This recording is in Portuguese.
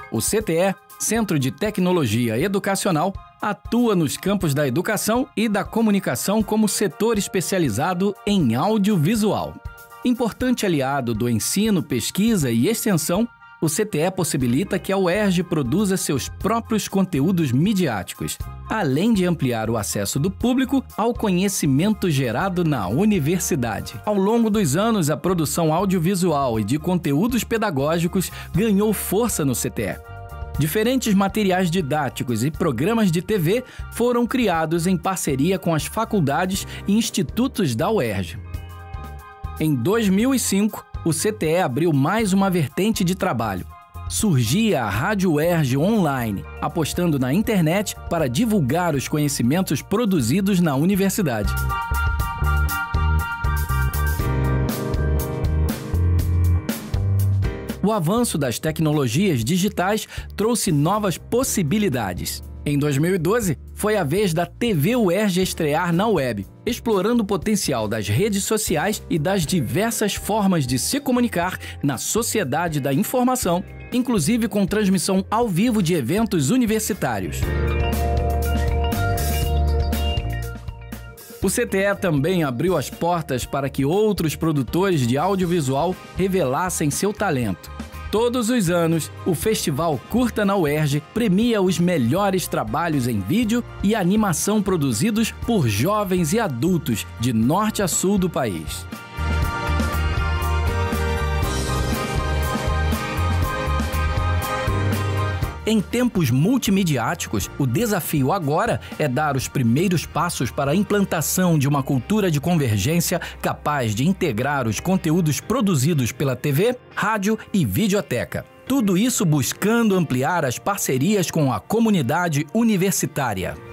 O CTE, Centro de Tecnologia Educacional, atua nos campos da educação e da comunicação como setor especializado em audiovisual. Importante aliado do ensino, pesquisa e extensão, o CTE possibilita que a UERJ produza seus próprios conteúdos midiáticos, além de ampliar o acesso do público ao conhecimento gerado na universidade. Ao longo dos anos, a produção audiovisual e de conteúdos pedagógicos ganhou força no CTE. Diferentes materiais didáticos e programas de TV foram criados em parceria com as faculdades e institutos da UERJ. Em 2005, o CTE abriu mais uma vertente de trabalho. Surgia a Rádio UERJ Online, apostando na internet para divulgar os conhecimentos produzidos na universidade. O avanço das tecnologias digitais trouxe novas possibilidades. Em 2012, foi a vez da TV UERJ estrear na web, explorando o potencial das redes sociais e das diversas formas de se comunicar na sociedade da informação, inclusive com transmissão ao vivo de eventos universitários. O CTE também abriu as portas para que outros produtores de audiovisual revelassem seu talento. Todos os anos, o Festival Curta na UERJ premia os melhores trabalhos em vídeo e animação produzidos por jovens e adultos de norte a sul do país. Em tempos multimediáticos, o desafio agora é dar os primeiros passos para a implantação de uma cultura de convergência capaz de integrar os conteúdos produzidos pela TV, rádio e videoteca. Tudo isso buscando ampliar as parcerias com a comunidade universitária.